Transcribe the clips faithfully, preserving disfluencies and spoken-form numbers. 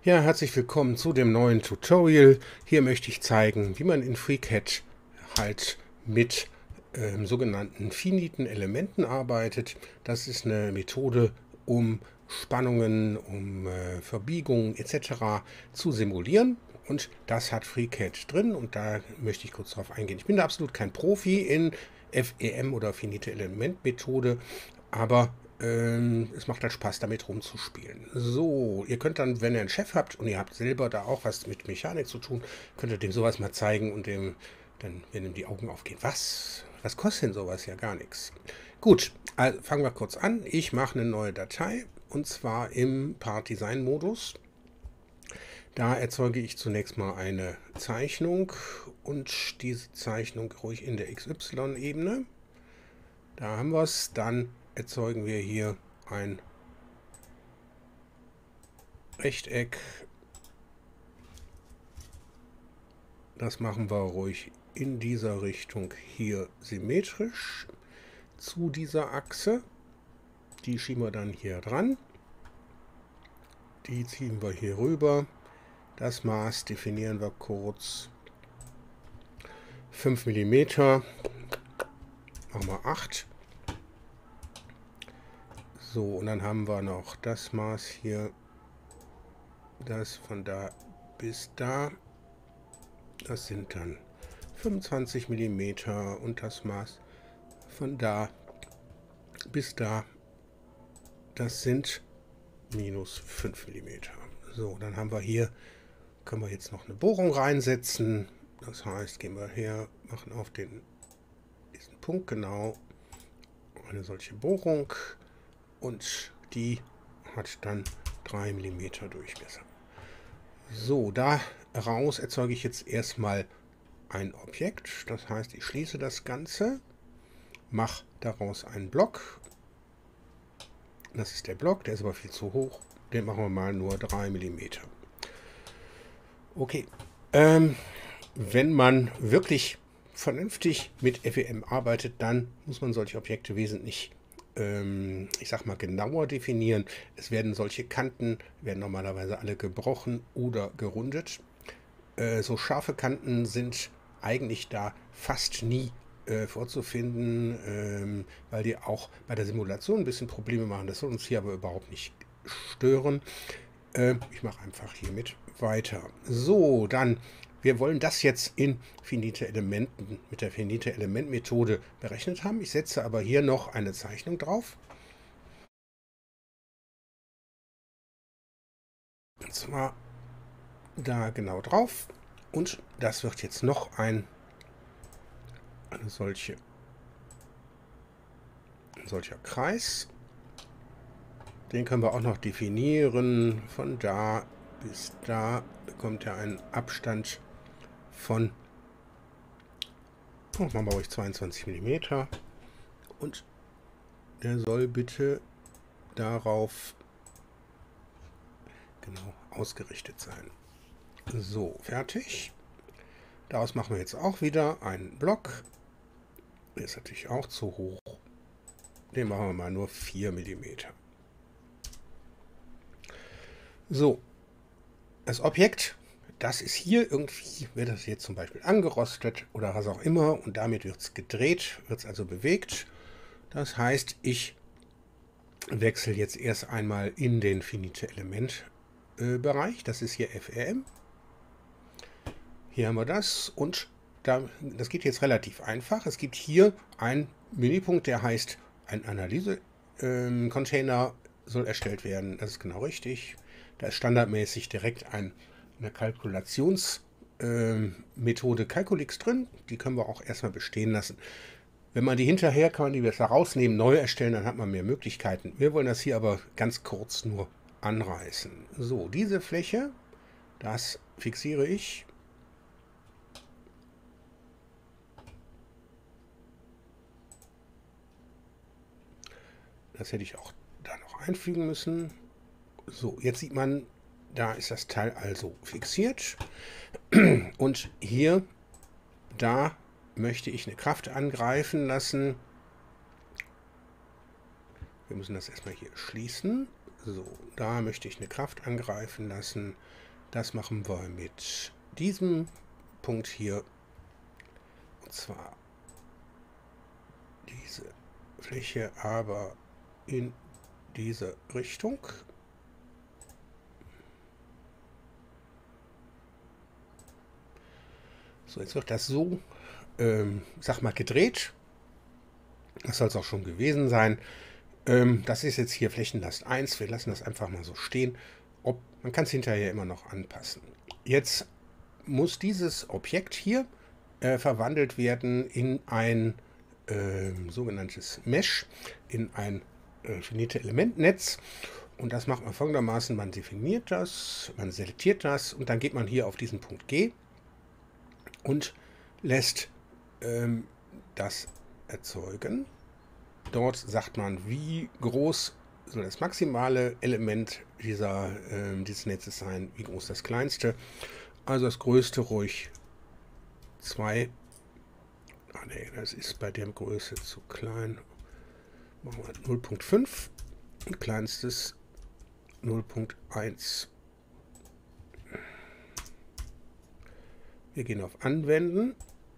Ja, herzlich willkommen zu dem neuen Tutorial. Hier möchte ich zeigen, wie man in FreeCAD halt mit ähm, sogenannten finiten Elementen arbeitet. Das ist eine Methode, um Spannungen, um äh, Verbiegungen et cetera zu simulieren. Und das hat FreeCAD drin und da möchte ich kurz darauf eingehen. Ich bin da absolut kein Profi in F E M oder finite Elementmethode, aber ähm, es macht halt Spaß, damit rumzuspielen. So, ihr könnt dann, wenn ihr einen Chef habt und ihr habt selber da auch was mit Mechanik zu tun, könnt ihr dem sowas mal zeigen und dem dann, wenn ihm die Augen aufgehen, was? Was kostet denn sowas? Ja, gar nichts. Gut, also fangen wir kurz an. Ich mache eine neue Datei und zwar im Part Design Modus. Da erzeuge ich zunächst mal eine Zeichnung und diese Zeichnung ruhig in der X Y-Ebene. Da haben wir es. Dann erzeugen wir hier ein Rechteck. Das machen wir ruhig in dieser Richtung hier symmetrisch zu dieser Achse. Die schieben wir dann hier dran. Die ziehen wir hier rüber. Das Maß definieren wir kurz. fünf Millimeter. Machen wir acht. So, und dann haben wir noch das Maß hier. Das von da bis da. Das sind dann fünfundzwanzig Millimeter und das Maß von da bis da, das sind minus fünf Millimeter. So, dann haben wir hier, können wir jetzt noch eine Bohrung reinsetzen. Das heißt, gehen wir her, machen auf den, diesen Punkt genau eine solche Bohrung und die hat dann drei Millimeter Durchmesser. So, daraus erzeuge ich jetzt erstmal ein Objekt. Das heißt, ich schließe das Ganze, mache daraus einen Block. Das ist der Block, der ist aber viel zu hoch. Den machen wir mal nur drei Millimeter. Okay, ähm, wenn man wirklich vernünftig mit F E M arbeitet, dann muss man solche Objekte wesentlich ich sag mal, genauer definieren. Es werden solche Kanten, werden normalerweise alle gebrochen oder gerundet. Äh, so scharfe Kanten sind eigentlich da fast nie äh, vorzufinden, ähm, weil die auch bei der Simulation ein bisschen Probleme machen. Das soll uns hier aber überhaupt nicht stören. Äh, ich mache einfach hiermit weiter. So, dann wir wollen das jetzt in finite Elementen mit der finite Elementmethode berechnet haben. Ich setze aber hier noch eine Zeichnung drauf. Und zwar da genau drauf. Und das wird jetzt noch ein, eine solche, ein solcher Kreis. Den können wir auch noch definieren. Von da bis da bekommt er einen Abstand von, oh, machen wir ruhig zweiundzwanzig Millimeter. Und der soll bitte darauf genau ausgerichtet sein. So, fertig. Daraus machen wir jetzt auch wieder einen Block. Der ist natürlich auch zu hoch. Den machen wir mal nur vier Millimeter. So, das Objekt, das ist hier irgendwie, wird das jetzt zum Beispiel angerostet oder was auch immer und damit wird es gedreht, wird es also bewegt. Das heißt, ich wechsle jetzt erst einmal in den finite Element äh, Bereich. Das ist hier F E M. Hier haben wir das und da, das geht jetzt relativ einfach. Es gibt hier einen Menüpunkt, der heißt, ein Analyse-Container ähm, soll erstellt werden. Das ist genau richtig. Da ist standardmäßig direkt ein, eine Kalkulationsmethode ähm, Calculix drin. Die können wir auch erstmal bestehen lassen. Wenn man die hinterher, kann man die besser rausnehmen, neu erstellen, dann hat man mehr Möglichkeiten. Wir wollen das hier aber ganz kurz nur anreißen. So, diese Fläche, das fixiere ich. Das hätte ich auch da noch einfügen müssen. So, jetzt sieht man, da ist das Teil also fixiert. Und hier, da möchte ich eine Kraft angreifen lassen. Wir müssen das erstmal hier schließen. So, da möchte ich eine Kraft angreifen lassen. Das machen wir mit diesem Punkt hier. Und zwar diese Fläche, aber in diese Richtung. So, jetzt wird das so, ähm, sag mal, gedreht. Das soll es auch schon gewesen sein. Ähm, das ist jetzt hier Flächenlast eins. Wir lassen das einfach mal so stehen. Ob, man kann es hinterher immer noch anpassen. Jetzt muss dieses Objekt hier äh, verwandelt werden in ein äh, sogenanntes Mesh, in ein äh, finite Elementnetz. Und das macht man folgendermaßen: Man definiert das, man selektiert das und dann geht man hier auf diesen Punkt G und lässt ähm, das erzeugen. Dort sagt man, wie groß soll das maximale Element dieser, äh, dieses Netzes sein, wie groß das kleinste. Also das größte ruhig zwei. Ah ne, das ist bei der Größe zu klein. Machen wir null Komma fünf und kleinstes null Komma eins. Wir gehen auf Anwenden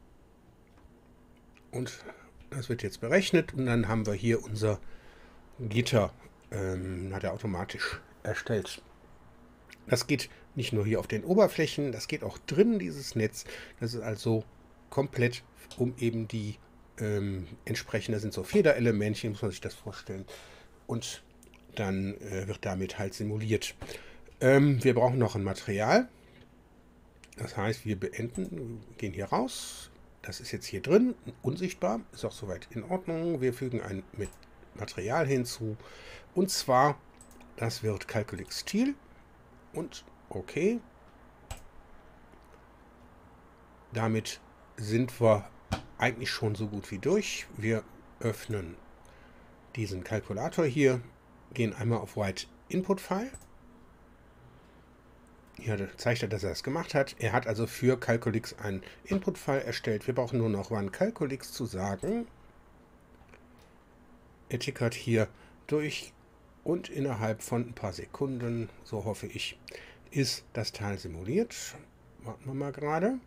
und das wird jetzt berechnet und dann haben wir hier unser Gitter, ähm, hat er automatisch erstellt. Das geht nicht nur hier auf den Oberflächen, das geht auch drin, dieses Netz. Das ist also komplett um eben die ähm, entsprechend, das sind so Federelementchen, muss man sich das vorstellen. Und dann äh, wird damit halt simuliert. Ähm, wir brauchen noch ein Material. Das heißt, wir beenden, gehen hier raus. Das ist jetzt hier drin, unsichtbar, ist auch soweit in Ordnung. Wir fügen ein mit Material hinzu. Und zwar, das wird Calculix Steel. Und okay. Damit sind wir eigentlich schon so gut wie durch. Wir öffnen diesen Kalkulator hier, gehen einmal auf Write Input File. Hier zeigt er, dass er das gemacht hat. Er hat also für Calculix einen Input-File erstellt. Wir brauchen nur noch Run Calculix zu sagen. Er tickert hier durch und innerhalb von ein paar Sekunden, so hoffe ich, ist das Teil simuliert. Warten wir mal gerade.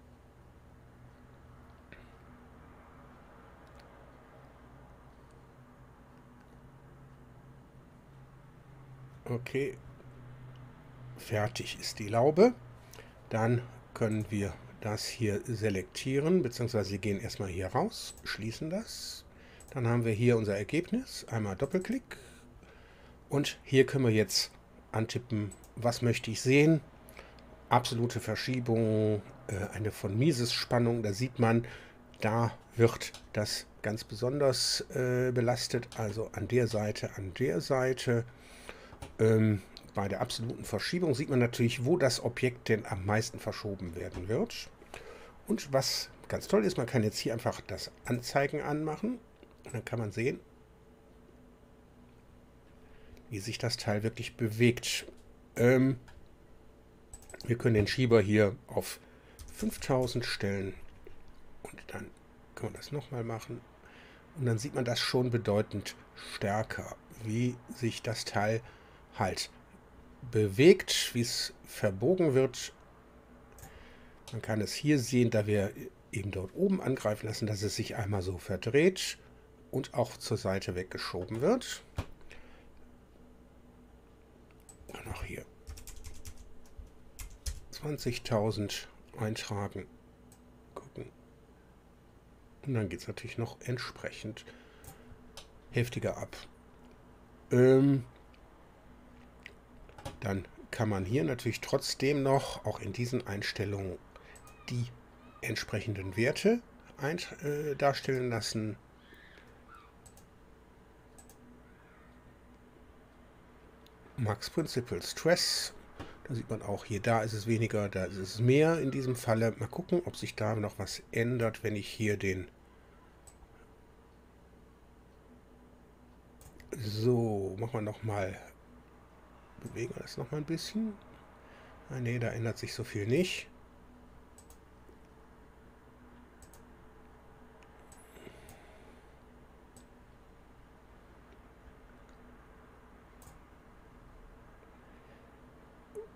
Okay. Fertig ist die Laube. Dann können wir das hier selektieren, beziehungsweise gehen erstmal hier raus, schließen das. Dann haben wir hier unser Ergebnis. Einmal Doppelklick. Und hier können wir jetzt antippen, was möchte ich sehen. Absolute Verschiebung, äh, eine von Mises-Spannung. Da sieht man, da wird das ganz besonders äh, belastet. Also an der Seite, an der Seite. Ähm, Bei der absoluten Verschiebung sieht man natürlich, wo das Objekt denn am meisten verschoben werden wird. Und was ganz toll ist, man kann jetzt hier einfach das Anzeigen anmachen. Und dann kann man sehen, wie sich das Teil wirklich bewegt. Ähm, wir können den Schieber hier auf fünftausend stellen. Und dann können wir das nochmal machen. Und dann sieht man das schon bedeutend stärker, wie sich das Teil halt bewegt, wie es verbogen wird. Man kann es hier sehen, da wir eben dort oben angreifen lassen, dass es sich einmal so verdreht und auch zur Seite weggeschoben wird. Dann auch hier zwanzigtausend eintragen, gucken. Und dann geht es natürlich noch entsprechend heftiger ab. Ähm, Dann kann man hier natürlich trotzdem noch, auch in diesen Einstellungen, die entsprechenden Werte ein, äh, darstellen lassen. Max Principal Stress. Da sieht man auch hier, da ist es weniger, da ist es mehr in diesem Falle. Mal gucken, ob sich da noch was ändert, wenn ich hier den... So, machen wir nochmal... Bewegen wir das noch mal ein bisschen. Ah, ne, da ändert sich so viel nicht.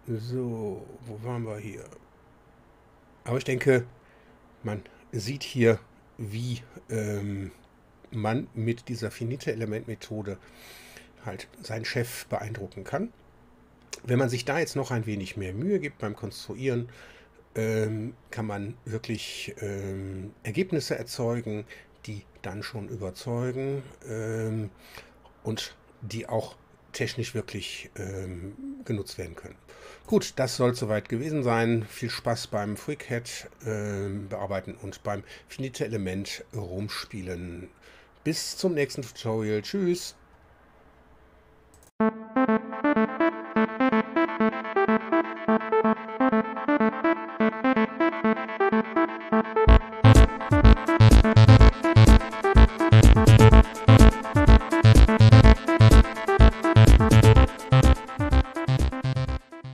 So, wo waren wir hier? Aber ich denke, man sieht hier, wie ähm, man mit dieser Finite-Element-Methode halt seinen Chef beeindrucken kann. Wenn man sich da jetzt noch ein wenig mehr Mühe gibt beim Konstruieren, ähm, kann man wirklich ähm, Ergebnisse erzeugen, die dann schon überzeugen ähm, und die auch technisch wirklich ähm, genutzt werden können. Gut, das soll soweit gewesen sein. Viel Spaß beim FreeCAD ähm, bearbeiten und beim Finite Element rumspielen. Bis zum nächsten Tutorial. Tschüss.